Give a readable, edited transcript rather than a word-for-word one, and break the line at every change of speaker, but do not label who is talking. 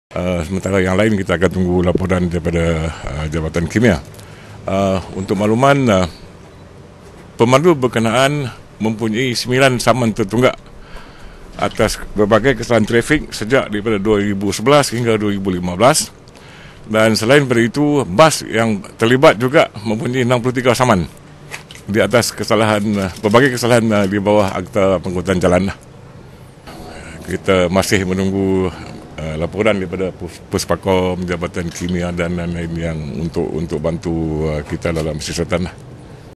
Sementara yang lain kita akan tunggu laporan daripada Jabatan Kimia. Untuk makluman, pemandu berkenaan mempunyai 9 saman tertunggak atas berbagai kesalahan trafik sejak daripada 2011 hingga 2015. Dan selain daripada itu, bas yang terlibat juga mempunyai 63 saman di atas kesalahan, berbagai kesalahan di bawah Akta Pengangkutan Jalan. Kita masih menunggu laporan daripada Puspakom, Jabatan Kimia dan lain-lain yang untuk bantu kita dalam siasatan.